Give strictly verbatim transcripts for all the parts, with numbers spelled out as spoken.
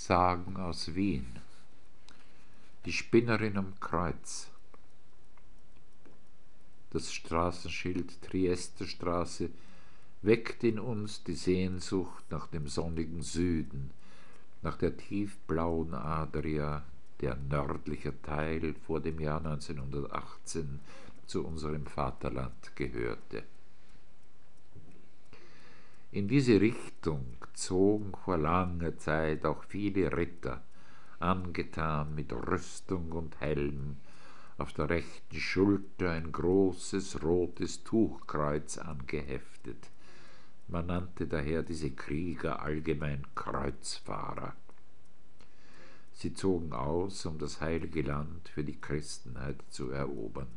Sagen aus Wien. Die Spinnerin am Kreuz. Das Straßenschild Triesterstraße weckt in uns die Sehnsucht nach dem sonnigen Süden, nach der tiefblauen Adria, der nördlicher Teil vor dem Jahr neunzehnhundertachtzehn zu unserem Vaterland gehörte. In diese Richtung zogen vor langer Zeit auch viele Ritter, angetan mit Rüstung und Helm, auf der rechten Schulter ein großes rotes Tuchkreuz angeheftet. Man nannte daher diese Krieger allgemein Kreuzfahrer. Sie zogen aus, um das heilige Land für die Christenheit zu erobern.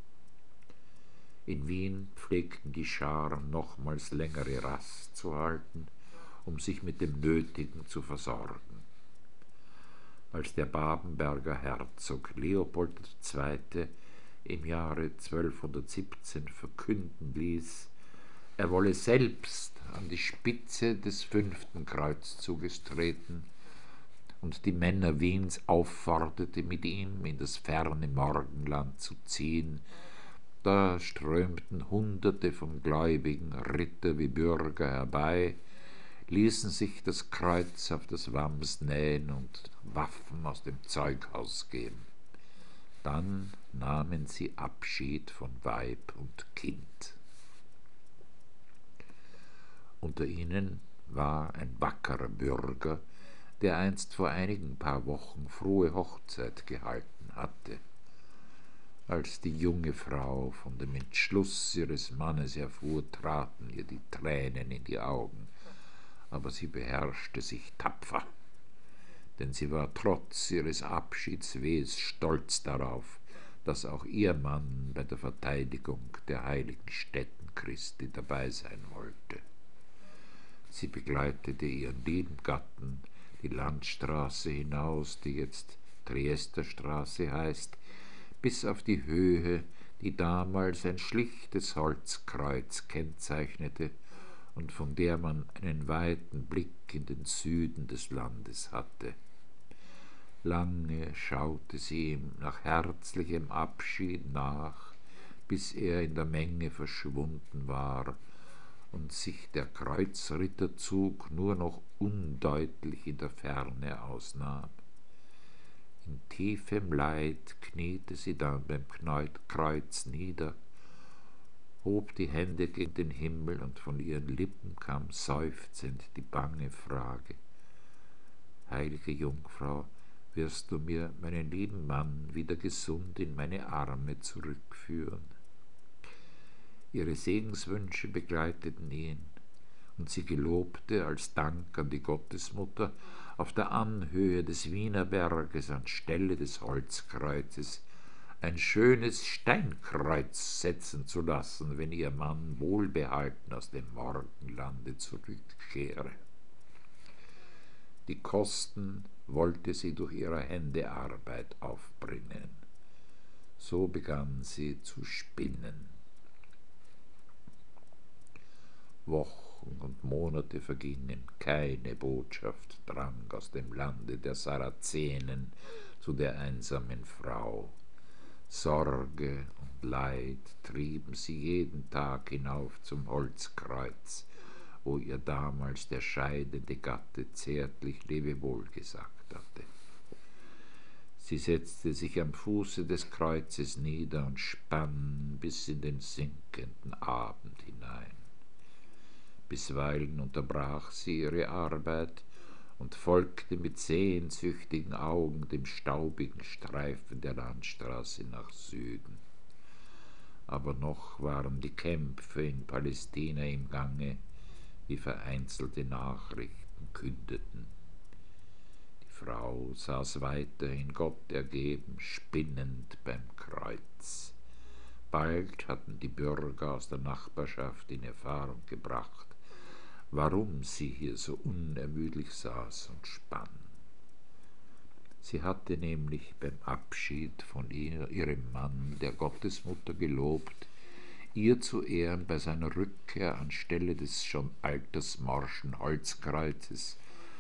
In Wien pflegten die Scharen nochmals längere Rast zu halten, um sich mit dem Nötigen zu versorgen. Als der Babenberger Herzog Leopold der Zweite im Jahre zwölfhundertsiebzehn verkünden ließ, er wolle selbst an die Spitze des fünften Kreuzzuges treten und die Männer Wiens aufforderte, mit ihm in das ferne Morgenland zu ziehen, da strömten Hunderte von Gläubigen, Ritter wie Bürger herbei, ließen sich das Kreuz auf das Wams nähen und Waffen aus dem Zeughaus geben. Dann nahmen sie Abschied von Weib und Kind. Unter ihnen war ein wackerer Bürger, der einst vor einigen paar Wochen frohe Hochzeit gehalten hatte. Als die junge Frau von dem Entschluss ihres Mannes erfuhr, traten ihr die Tränen in die Augen, aber sie beherrschte sich tapfer, denn sie war trotz ihres Abschiedswehs stolz darauf, dass auch ihr Mann bei der Verteidigung der heiligen Stätten Christi dabei sein wollte. Sie begleitete ihren lieben Gatten die Landstraße hinaus, die jetzt Triesterstraße heißt, bis auf die Höhe, die damals ein schlichtes Holzkreuz kennzeichnete und von der man einen weiten Blick in den Süden des Landes hatte. Lange schaute sie ihm nach herzlichem Abschied nach, bis er in der Menge verschwunden war und sich der Kreuzritterzug nur noch undeutlich in der Ferne ausnahm. In tiefem Leid kniete sie dann beim Kreuz nieder, hob die Hände gegen den Himmel, und von ihren Lippen kam seufzend die bange Frage: Heilige Jungfrau, wirst du mir meinen lieben Mann wieder gesund in meine Arme zurückführen? Ihre Segenswünsche begleiteten ihn, und sie gelobte als Dank an die Gottesmutter, auf der Anhöhe des Wiener Berges anstelle des Holzkreuzes ein schönes Steinkreuz setzen zu lassen, wenn ihr Mann wohlbehalten aus dem Morgenlande zurückkehre. Die Kosten wollte sie durch ihre Hände Arbeit aufbringen. So begann sie zu spinnen. Wochen und Monate vergingen, keine Botschaft drang aus dem Lande der Sarazenen zu der einsamen Frau. Sorge und Leid trieben sie jeden Tag hinauf zum Holzkreuz, wo ihr damals der scheidende Gatte zärtlich Lebewohl gesagt hatte. Sie setzte sich am Fuße des Kreuzes nieder und spann bis in den sinkenden Abend hinein. Bisweilen unterbrach sie ihre Arbeit und folgte mit sehnsüchtigen Augen dem staubigen Streifen der Landstraße nach Süden. Aber noch waren die Kämpfe in Palästina im Gange, wie vereinzelte Nachrichten kündeten. Die Frau saß weiterhin Gott ergeben, spinnend beim Kreuz. Bald hatten die Bürger aus der Nachbarschaft in Erfahrung gebracht, warum sie hier so unermüdlich saß und spann. Sie hatte nämlich beim Abschied von ihr, ihrem Mann, der Gottesmutter gelobt, ihr zu Ehren bei seiner Rückkehr anstelle des schon altersmorschen Holzkreuzes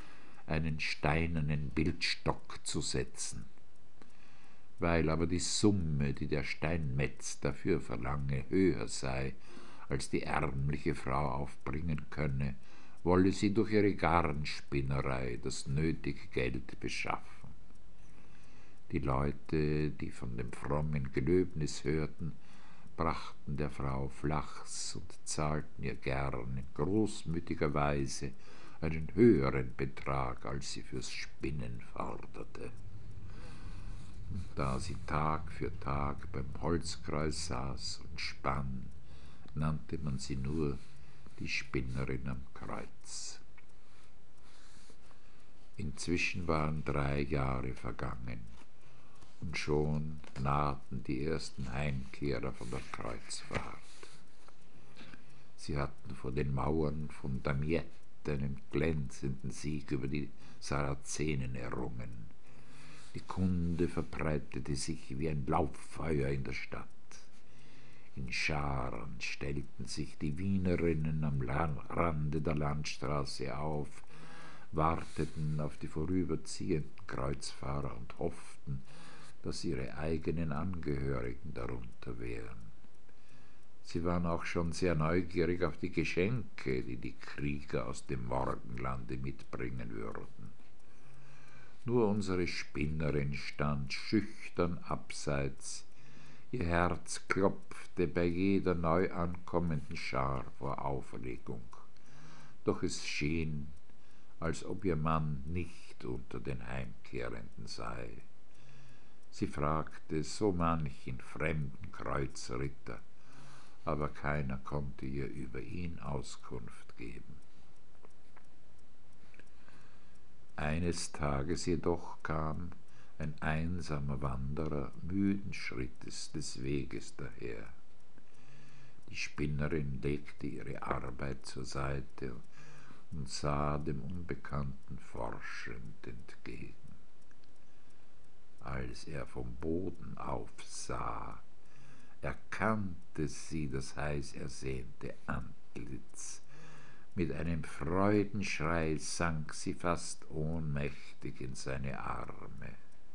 einen steinernen Bildstock zu setzen. Weil aber die Summe, die der Steinmetz dafür verlange, höher sei, als die ärmliche Frau aufbringen könne, wolle sie durch ihre Garnspinnerei das nötige Geld beschaffen. Die Leute, die von dem frommen Gelöbnis hörten, brachten der Frau Flachs und zahlten ihr gern in großmütiger Weise einen höheren Betrag, als sie fürs Spinnen forderte. Und da sie Tag für Tag beim Holzkreuz saß und spann, nannte man sie nur die Spinnerin am Kreuz. Inzwischen waren drei Jahre vergangen, und schon nahten die ersten Heimkehrer von der Kreuzfahrt. Sie hatten vor den Mauern von Damiette einen glänzenden Sieg über die Sarazenen errungen. Die Kunde verbreitete sich wie ein Lauffeuer in der Stadt. In Scharen stellten sich die Wienerinnen am Rande der Landstraße auf, warteten auf die vorüberziehenden Kreuzfahrer und hofften, dass ihre eigenen Angehörigen darunter wären. Sie waren auch schon sehr neugierig auf die Geschenke, die die Krieger aus dem Morgenlande mitbringen würden. Nur unsere Spinnerin stand schüchtern abseits, ihr Herz klopfte bei jeder neu ankommenden Schar vor Aufregung, doch es schien, als ob ihr Mann nicht unter den Heimkehrenden sei. Sie fragte so manchen fremden Kreuzritter, aber keiner konnte ihr über ihn Auskunft geben. Eines Tages jedoch kam ein einsamer Wanderer müden Schrittes des Weges daher. Die Spinnerin legte ihre Arbeit zur Seite und sah dem Unbekannten forschend entgegen. Als er vom Boden aufsah, erkannte sie das heiß ersehnte Antlitz. Mit einem Freudenschrei sank sie fast ohnmächtig in seine Arme.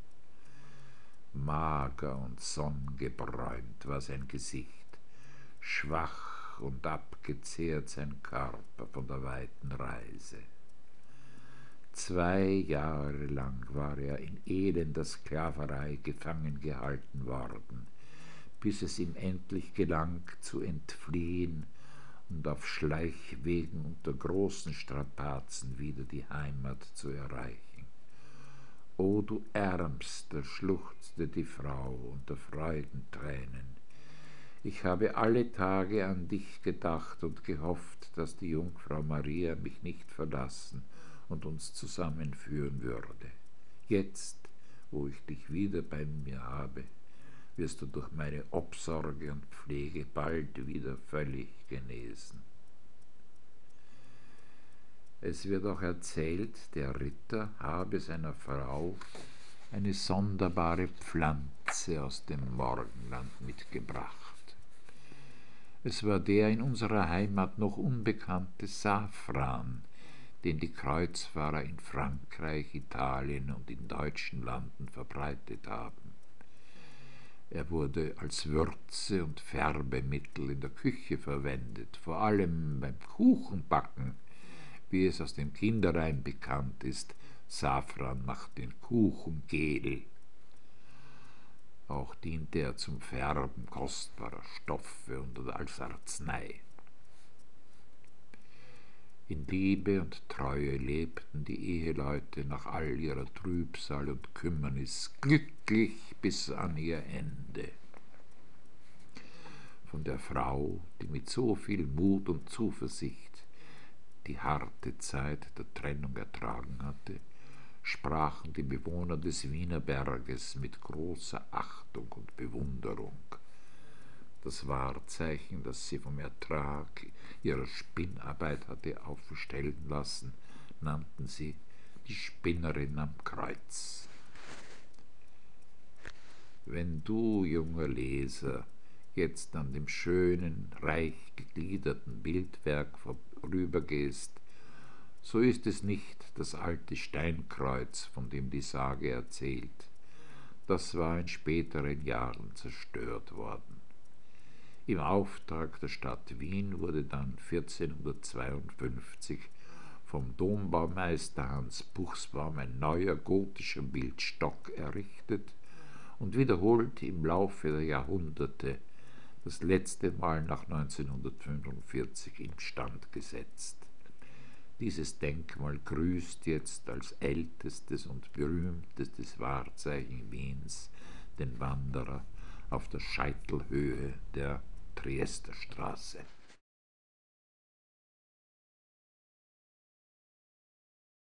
Mager und sonnengebräunt war sein Gesicht, schwach und abgezehrt sein Körper von der weiten Reise. Zwei Jahre lang war er in elender Sklaverei gefangen gehalten worden, bis es ihm endlich gelang, zu entfliehen und auf Schleichwegen unter großen Strapazen wieder die Heimat zu erreichen. »O du Ärmster«, schluchzte die Frau unter Freudentränen, »ich habe alle Tage an dich gedacht und gehofft, dass die Jungfrau Maria mich nicht verlassen und uns zusammenführen würde. Jetzt, wo ich dich wieder bei mir habe, wirst du durch meine Obsorge und Pflege bald wieder völlig genesen.« Es wird auch erzählt, der Ritter habe seiner Frau eine sonderbare Pflanze aus dem Morgenland mitgebracht. Es war der in unserer Heimat noch unbekannte Safran, den die Kreuzfahrer in Frankreich, Italien und in deutschen Landen verbreitet haben. Er wurde als Würze und Färbemittel in der Küche verwendet, vor allem beim Kuchenbacken, wie es aus dem Kinderreim bekannt ist. Safran macht den Kuchen gel. Auch diente er zum Färben kostbarer Stoffe und als Arznei. In Liebe und Treue lebten die Eheleute nach all ihrer Trübsal und Kümmernis glücklich bis an ihr Ende. Von der Frau, die mit so viel Mut und Zuversicht die harte Zeit der Trennung ertragen hatte, sprachen die Bewohner des Wienerberges mit großer Achtung und Bewunderung. Das Wahrzeichen, das sie vom Ertrag ihrer Spinnarbeit hatte aufstellen lassen, nannten sie die Spinnerin am Kreuz. Wenn du, junger Leser, jetzt an dem schönen, reich gegliederten Bildwerk vorübergehst, So ist es nicht das alte Steinkreuz, von dem die Sage erzählt. Das war in späteren Jahren zerstört worden. Im Auftrag der Stadt Wien wurde dann vierzehnhundertzweiundfünfzig vom Dombaumeister Hans Buchsbaum ein neuer gotischer Bildstock errichtet und wiederholt im Laufe der Jahrhunderte das letzte Mal nach neunzehnhundertfünfundvierzig instand gesetzt. Dieses Denkmal grüßt jetzt als ältestes und berühmtestes Wahrzeichen Wiens den Wanderer auf der Scheitelhöhe der Triesterstraße.